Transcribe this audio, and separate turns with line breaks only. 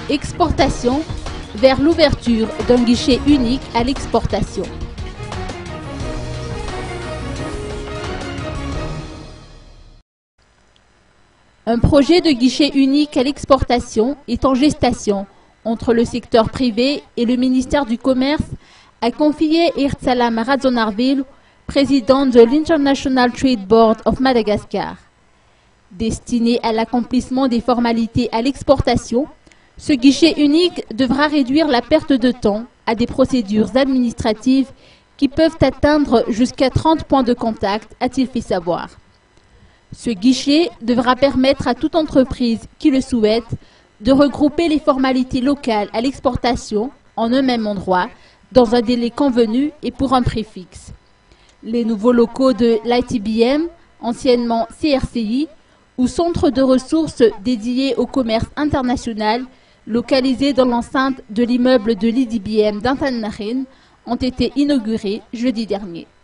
Exportation vers l'ouverture d'un guichet unique à l'exportation. Un projet de guichet unique à l'exportation est en gestation entre le secteur privé et le ministère du Commerce, a confié Irtsalam Radzonarville, président de l'International Trade Board of Madagascar. Destiné à l'accomplissement des formalités à l'exportation, ce guichet unique devra réduire la perte de temps à des procédures administratives qui peuvent atteindre jusqu'à 30 points de contact, a-t-il fait savoir. Ce guichet devra permettre à toute entreprise qui le souhaite de regrouper les formalités locales à l'exportation en un même endroit, dans un délai convenu et pour un prix fixe. Les nouveaux locaux de l'ITBM, anciennement CRCI, ou centre de ressources dédié au commerce international, localisés dans l'enceinte de l'immeuble de l'IDBM d'Antananarivo, ont été inaugurés jeudi dernier.